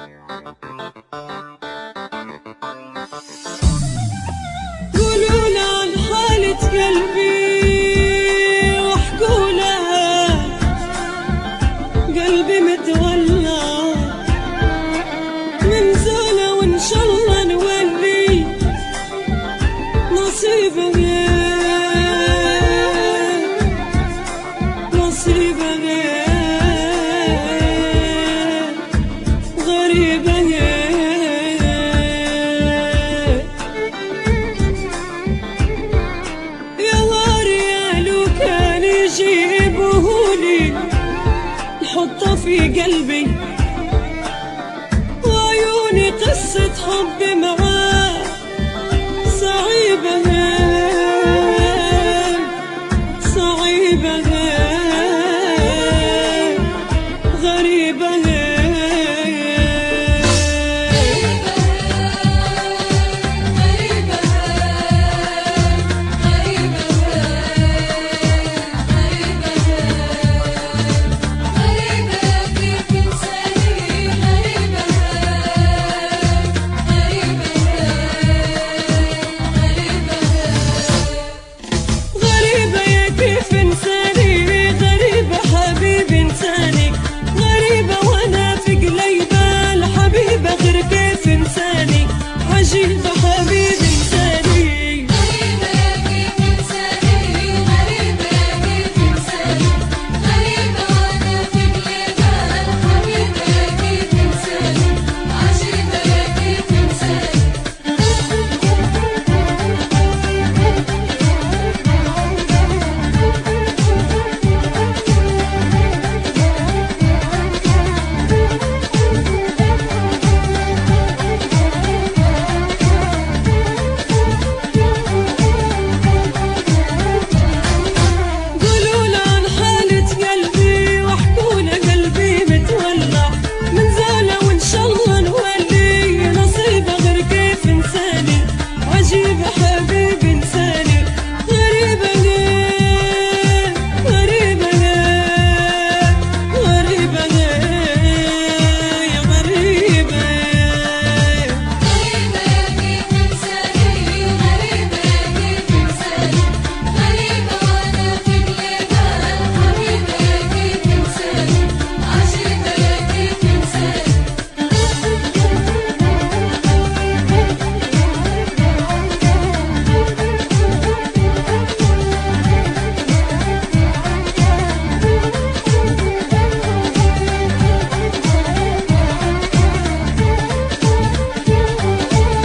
قولوا عن حالة قلبي واحكوا لها، قلبي متولع من زولة وإن شاء الله نولي نصيبه غريبة يا غاري لو كان يجيبهولي نحطه في قلبي وعيوني قصة حب معاه صعيبة صعيبة غريبة عجيبة حبيب إنساني غريبة يا كيف إنساني غريبة يا كيف إنساني غريبة وأنا في قلبها حبيبة يا كيف إنساني عجيبة يا كيف إنساني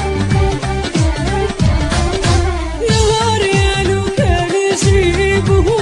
يا غاري لو كان يجيبه